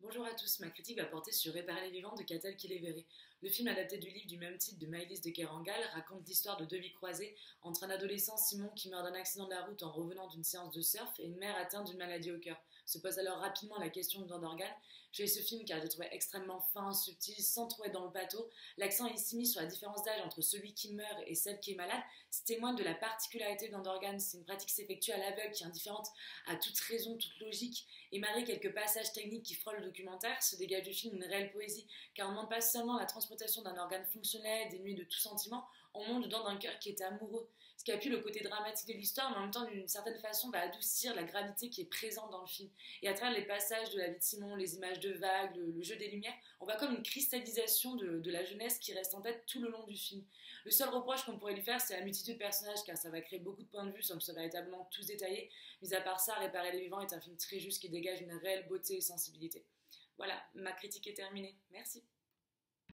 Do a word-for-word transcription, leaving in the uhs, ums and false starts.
Bonjour à tous, ma critique va porter sur Réparer les vivants de Catel Kiléveré. Le film adapté du livre du même titre de Maëlys de Kerangal raconte l'histoire de deux vies croisées entre un adolescent Simon qui meurt d'un accident de la route en revenant d'une séance de surf et une mère atteinte d'une maladie au cœur. Se pose alors rapidement la question du don d'organes. J'ai ce film car je le trouvais extrêmement fin, subtil, sans trop être dans le pâteau. L'accent est ici mis sur la différence d'âge entre celui qui meurt et celle qui est malade. C'est témoigne de la particularité du don d'organes. C'est une pratique qui s'effectue à l'aveugle, qui est indifférente à toute raison, toute logique. Et malgré quelques passages techniques qui frôlent le documentaire, se dégage du film une réelle poésie, car on ne demande pas seulement la transplantation d'un organe fonctionnel, dénué de tout sentiment, on monte dedans d'un cœur qui est amoureux. Ce qui appuie le côté dramatique de l'histoire, mais en même temps, d'une certaine façon, va adoucir la gravité qui est présente dans le film. Et à travers les passages de la vie de Simon, les images de vagues, le, le jeu des lumières, on voit comme une cristallisation de, de la jeunesse qui reste en tête tout le long du film. Le seul reproche qu'on pourrait lui faire, c'est la multitude de personnages, car ça va créer beaucoup de points de vue sans que ce soit véritablement tous détaillés. Mis à part ça, Réparer les vivants est un film très juste qui dégage une réelle beauté et sensibilité. Voilà, ma critique est terminée. Merci.